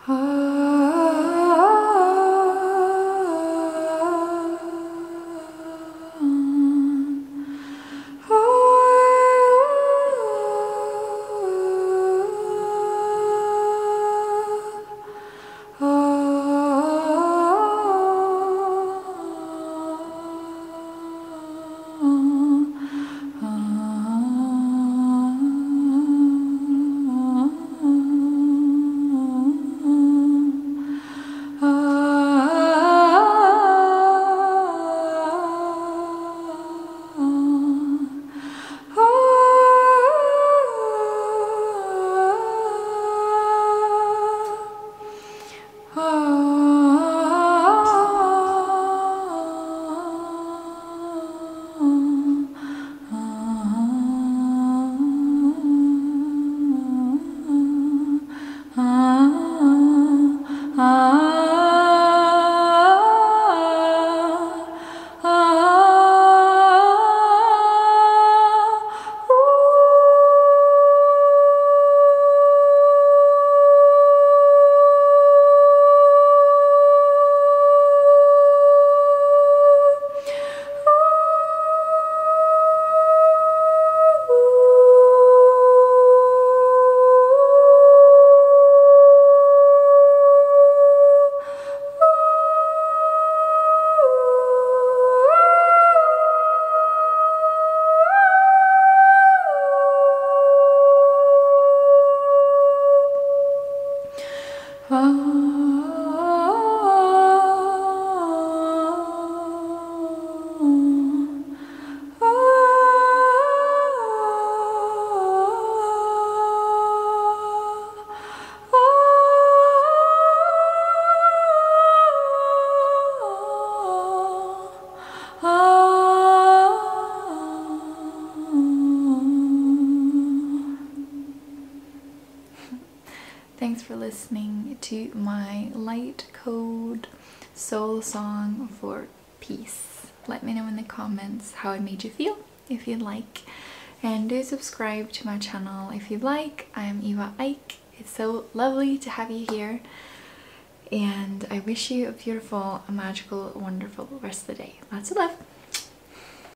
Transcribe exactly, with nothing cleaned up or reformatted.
Thanks for listening to my light code soul song for peace. Let me know in the comments how it made you feel, if you'd like, and do subscribe to my channel if you'd like. I am Eva Eik. It's so lovely to have you here, and I wish you a beautiful, magical, wonderful rest of the day. Lots of love.